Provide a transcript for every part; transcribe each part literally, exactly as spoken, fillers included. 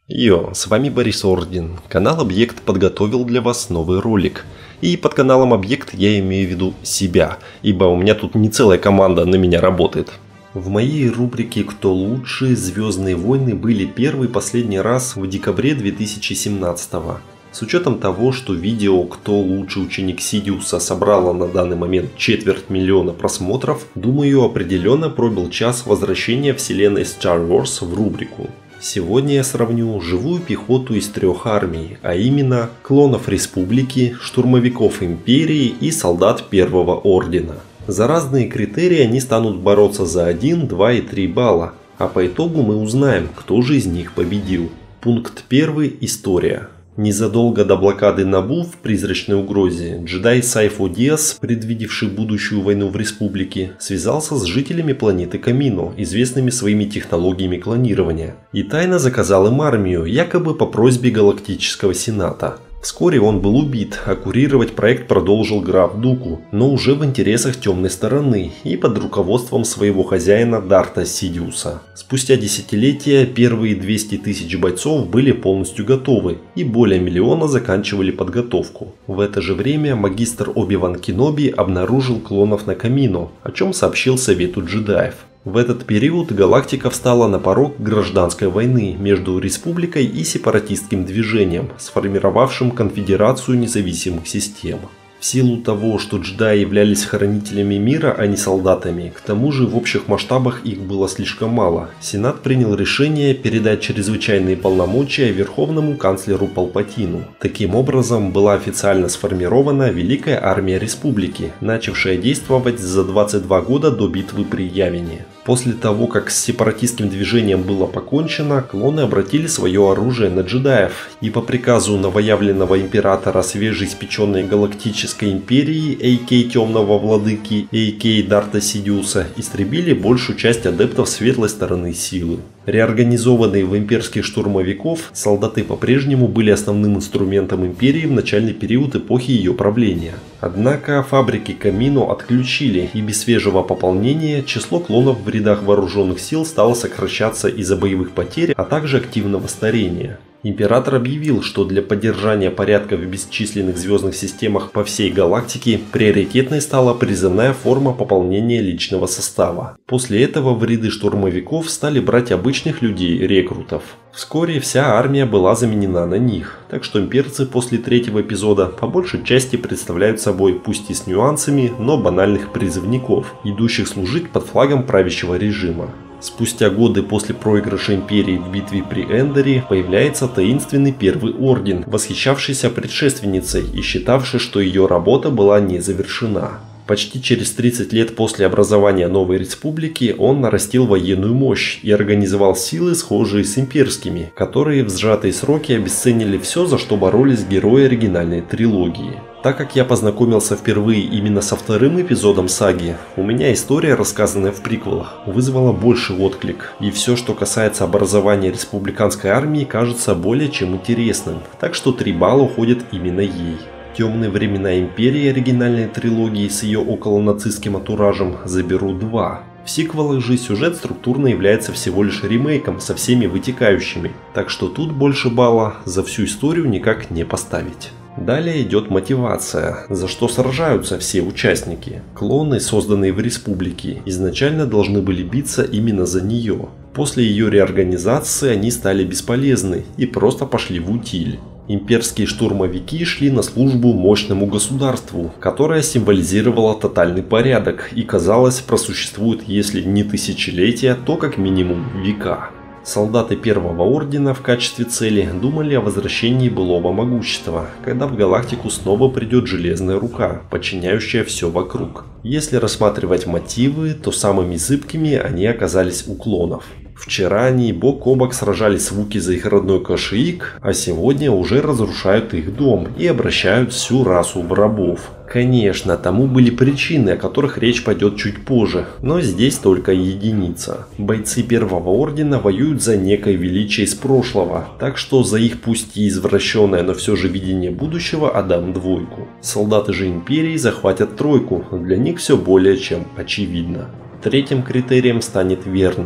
Йо, с вами Борис Орден. Канал Объект подготовил для вас новый ролик. И под каналом Объект я имею в виду себя, ибо у меня тут не целая команда на меня работает. В моей рубрике «Кто лучше?» Звездные войны были первый и последний раз в декабре две тысячи семнадцатого. С учетом того, что видео «Кто лучший ученик Сидиуса» собрало на данный момент четверть миллиона просмотров, думаю, определенно пробил час возвращения вселенной Star Wars в рубрику. Сегодня я сравню живую пехоту из трех армий, а именно клонов Республики, штурмовиков Империи и солдат Первого Ордена. За разные критерии они станут бороться за один, два и три балла, а по итогу мы узнаем, кто же из них победил. Пункт первый. История. Незадолго до блокады Набу в «Призрачной угрозе» джедай Сайфо Диас, предвидевший будущую войну в Республике, связался с жителями планеты Камино, известными своими технологиями клонирования, и тайно заказал им армию, якобы по просьбе Галактического Сената. Вскоре он был убит, а курировать проект продолжил граф Дуку, но уже в интересах темной стороны и под руководством своего хозяина Дарта Сидиуса. Спустя десятилетия первые двести тысяч бойцов были полностью готовы и более миллиона заканчивали подготовку. В это же время магистр Оби-Ван Кеноби обнаружил клонов на Камино, о чем сообщил Совету джедаев. В этот период галактика встала на порог гражданской войны между Республикой и сепаратистским движением, сформировавшим конфедерацию независимых систем. В силу того, что джедаи являлись хранителями мира, а не солдатами, к тому же в общих масштабах их было слишком мало, Сенат принял решение передать чрезвычайные полномочия Верховному канцлеру Палпатину. Таким образом, была официально сформирована Великая Армия Республики, начавшая действовать за двадцать два года до битвы при Явине. После того, как с сепаратистским движением было покончено, клоны обратили свое оружие на джедаев и по приказу новоявленного императора свежеиспеченной Галактической Империи, а.к.а. Темного Владыки, а.к.а. Дарта Сидиуса, истребили большую часть адептов светлой стороны силы. Реорганизованные в имперских штурмовиков, солдаты по-прежнему были основным инструментом империи в начальный период эпохи ее правления. Однако фабрики Камино отключили, и без свежего пополнения число клонов в рядах вооруженных сил стало сокращаться из-за боевых потерь, а также активного старения. Император объявил, что для поддержания порядка в бесчисленных звездных системах по всей галактике приоритетной стала призывная форма пополнения личного состава. После этого в ряды штурмовиков стали брать обычных людей-рекрутов. Вскоре вся армия была заменена на них, так что имперцы после третьего эпизода по большей части представляют собой, пусть и с нюансами, но банальных призывников, идущих служить под флагом правящего режима. Спустя годы после проигрыша Империи в битве при Эндоре появляется таинственный Первый Орден, восхищавшийся предшественницей и считавший, что ее работа была не завершена. Почти через тридцать лет после образования новой республики он нарастил военную мощь и организовал силы, схожие с имперскими, которые в сжатые сроки обесценили все, за что боролись герои оригинальной трилогии. Так как я познакомился впервые именно со вторым эпизодом саги, у меня история, рассказанная в приквелах, вызвала больший отклик, и все, что касается образования республиканской армии, кажется более чем интересным, так что три балла уходят именно ей. Темные времена Империи оригинальной трилогии с ее околонацистским антуражем заберу два. В сиквелах же сюжет структурно является всего лишь ремейком со всеми вытекающими, так что тут больше балла за всю историю никак не поставить. Далее идет мотивация, за что сражаются все участники. Клоны, созданные в Республике, изначально должны были биться именно за нее. После ее реорганизации они стали бесполезны и просто пошли в утиль. Имперские штурмовики шли на службу мощному государству, которое символизировало тотальный порядок и, казалось, просуществует если не тысячелетия, то как минимум века. Солдаты Первого Ордена в качестве цели думали о возвращении былого могущества, когда в галактику снова придет железная рука, подчиняющая все вокруг. Если рассматривать мотивы, то самыми зыбкими они оказались у клонов. Вчера они бок о бок сражались с Вуки за их родной Кашиик, а сегодня уже разрушают их дом и обращают всю расу в рабов. Конечно, тому были причины, о которых речь пойдет чуть позже, но здесь только единица. Бойцы Первого Ордена воюют за некое величие из прошлого, так что за их пусть и извращенное, но все же видение будущего отдам двойку. Солдаты же Империи захватят тройку, для них все более чем очевидно. Третьим критерием станет верность.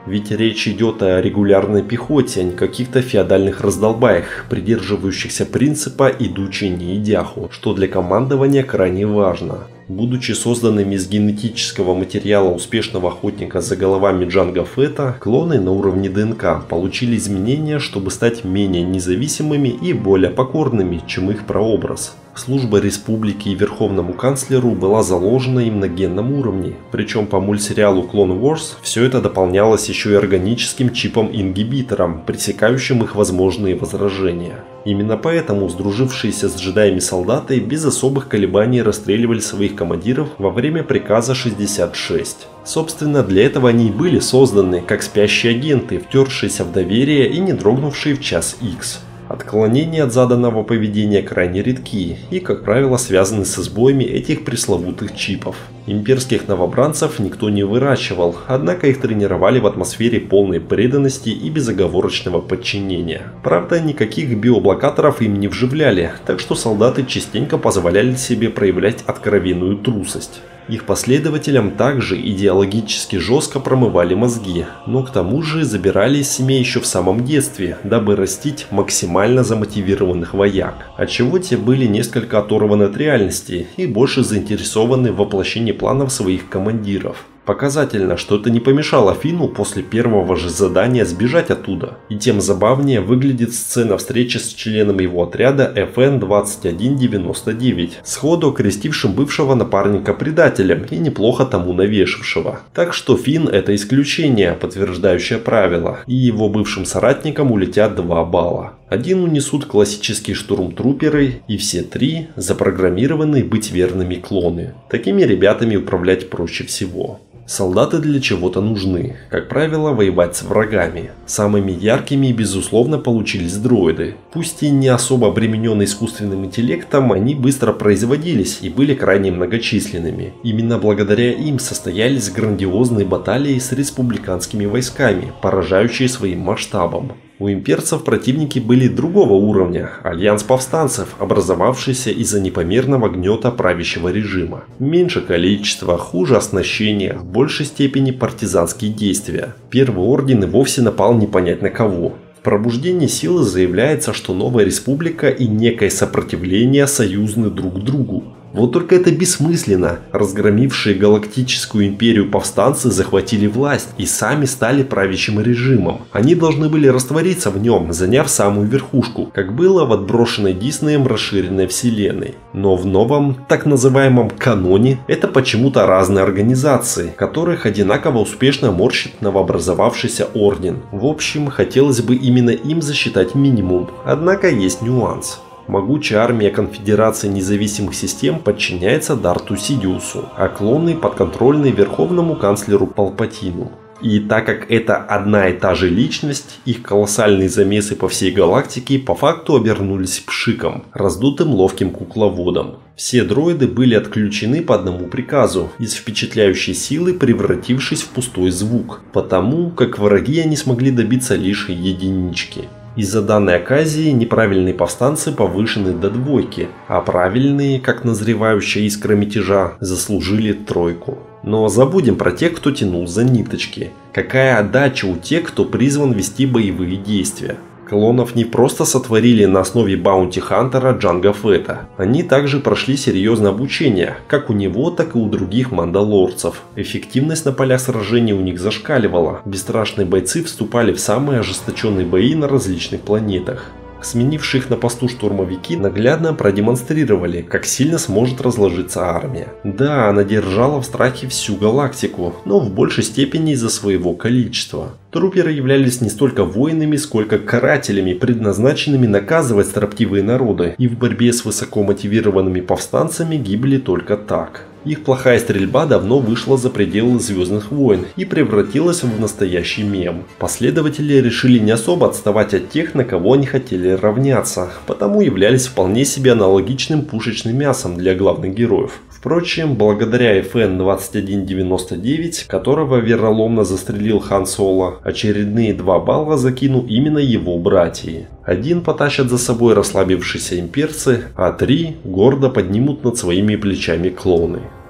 Ведь речь идет о регулярной пехоте, а не каких-то феодальных раздолбаях, придерживающихся принципа «идучи не идяху», что для командования крайне важно. Будучи созданными из генетического материала успешного охотника за головами Джанго Фетта, клоны на уровне ДНК получили изменения, чтобы стать менее независимыми и более покорными, чем их прообраз. Служба республики и верховному канцлеру была заложена им на генном уровне, причем по мультсериалу Clone Wars все это дополнялось еще и органическим чипом-ингибитором, пресекающим их возможные возражения. Именно поэтому сдружившиеся с джедаями солдаты без особых колебаний расстреливали своих командиров во время приказа шестьдесят шесть. Собственно, для этого они и были созданы, как спящие агенты, втершиеся в доверие и не дрогнувшие в час икс. Отклонения от заданного поведения крайне редки и, как правило, связаны с сбоями этих пресловутых чипов. Имперских новобранцев никто не выращивал, однако их тренировали в атмосфере полной преданности и безоговорочного подчинения. Правда, никаких биоблокаторов им не вживляли, так что солдаты частенько позволяли себе проявлять откровенную трусость. Их последователям также идеологически жестко промывали мозги, но к тому же забирали из семей еще в самом детстве, дабы растить максимально замотивированных вояк, отчего те были несколько оторваны от реальности и больше заинтересованы в воплощении планов своих командиров. Показательно, что это не помешало Финну после первого же задания сбежать оттуда, и тем забавнее выглядит сцена встречи с членом его отряда эф эн двадцать один девяносто девять, сходу окрестившим бывшего напарника предателем и неплохо тому навешившего. Так что Финн — это исключение, подтверждающее правило, и его бывшим соратникам улетят два балла. Один унесут классические штурмтруперы, и все три запрограммированы быть верными клоны. Такими ребятами управлять проще всего. Солдаты для чего-то нужны, как правило, воевать с врагами. Самыми яркими, безусловно, получились дроиды. Пусть и не особо обремененные искусственным интеллектом, они быстро производились и были крайне многочисленными. Именно благодаря им состоялись грандиозные баталии с республиканскими войсками, поражающие своим масштабом. У имперцев противники были другого уровня – альянс повстанцев, образовавшийся из-за непомерного гнета правящего режима. Меньше количества, хуже оснащения, в большей степени партизанские действия. Первый орден и вовсе напал не понять на кого. В пробуждении силы заявляется, что новая республика и некое сопротивление союзны друг другу. Вот только это бессмысленно. Разгромившие галактическую империю повстанцы захватили власть и сами стали правящим режимом. Они должны были раствориться в нем, заняв самую верхушку, как было в отброшенной Диснеем расширенной вселенной. Но в новом, так называемом каноне, это почему-то разные организации, которых одинаково успешно морщит новообразовавшийся орден. В общем, хотелось бы именно им засчитать минимум, однако есть нюанс. Могучая армия Конфедерации независимых систем подчиняется Дарту Сидиусу, а клоны подконтрольны верховному канцлеру Палпатину. И так как это одна и та же личность, их колоссальные замесы по всей галактике по факту обернулись пшиком, раздутым ловким кукловодом. Все дроиды были отключены по одному приказу, из впечатляющей силы превратившись в пустой звук, потому как враги они смогли добиться лишь единички. Из-за данной оказии неправильные повстанцы повышены до двойки, а правильные, как назревающая искра мятежа, заслужили тройку. Но забудем про тех, кто тянул за ниточки. Какая отдача у тех, кто призван вести боевые действия. Клонов не просто сотворили на основе баунти-хантера Джанго Фетта. Они также прошли серьезное обучение, как у него, так и у других мандалорцев. Эффективность на полях сражений у них зашкаливала. Бесстрашные бойцы вступали в самые ожесточенные бои на различных планетах. Сменившие их на посту штурмовики наглядно продемонстрировали, как сильно сможет разложиться армия. Да, она держала в страхе всю галактику, но в большей степени из-за своего количества. Труперы являлись не столько воинами, сколько карателями, предназначенными наказывать строптивые народы, и в борьбе с высокомотивированными повстанцами гибли только так. Их плохая стрельба давно вышла за пределы Звездных войн и превратилась в настоящий мем. Последователи решили не особо отставать от тех, на кого они хотели равняться, потому являлись вполне себе аналогичным пушечным мясом для главных героев. Впрочем, благодаря эф эн двадцать один девяносто девять, которого вероломно застрелил Хан Соло, очередные два балла закину именно его братья. Один потащат за собой расслабившиеся имперцы, а три гордо поднимут над своими плечами клоны.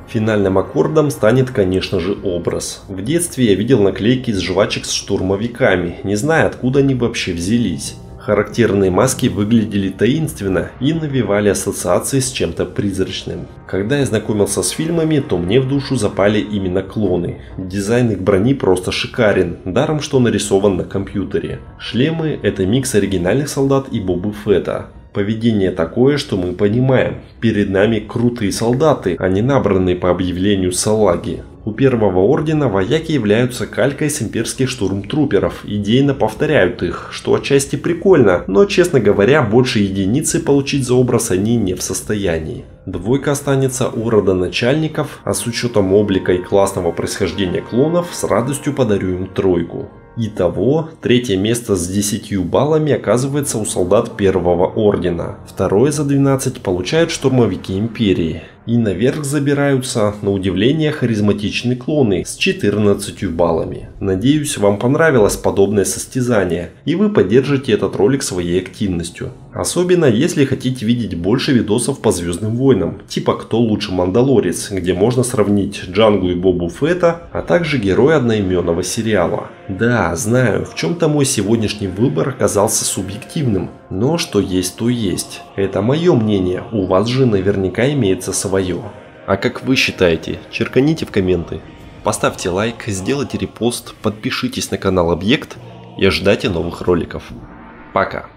Финальным аккордом станет, конечно же, образ. В детстве я видел наклейки из жвачек с штурмовиками, не зная, откуда они вообще взялись. Характерные маски выглядели таинственно и навевали ассоциации с чем-то призрачным. Когда я знакомился с фильмами, то мне в душу запали именно клоны. Дизайн их брони просто шикарен, даром что нарисован на компьютере. Шлемы – это микс оригинальных солдат и Боба Фетта. Поведение такое, что мы понимаем, перед нами крутые солдаты, а не набранные по объявлению салаги. У Первого Ордена вояки являются калькой с имперских штурмтруперов, идейно повторяют их, что отчасти прикольно, но, честно говоря, больше единицы получить за образ они не в состоянии. Двойка останется у родоначальников, а с учетом облика и классного происхождения клонов с радостью подарю им тройку. Итого, третье место с десятью баллами оказывается у солдат Первого Ордена, второе за двенадцать получают штурмовики Империи. И наверх забираются, на удивление, харизматичные клоны с четырнадцатью баллами. Надеюсь, вам понравилось подобное состязание, и вы поддержите этот ролик своей активностью. Особенно, если хотите видеть больше видосов по Звездным войнам, типа «Кто лучше Мандалорец», где можно сравнить Джангу и Бобу Фетта, а также героя одноименного сериала. Да, знаю, в чем-то мой сегодняшний выбор оказался субъективным, но что есть, то есть. Это мое мнение, у вас же наверняка имеется свое. А как вы считаете? Черканите в комменты. Поставьте лайк, сделайте репост, подпишитесь на канал Объект и ожидайте новых роликов. Пока.